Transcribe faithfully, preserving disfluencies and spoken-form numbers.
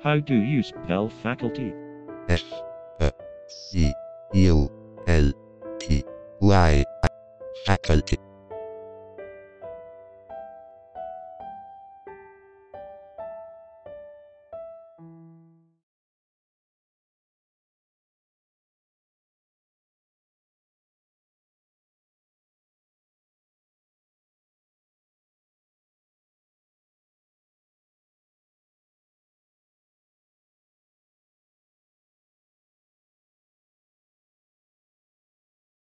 How do you spell faculty? F A C U L T Y. Faculty.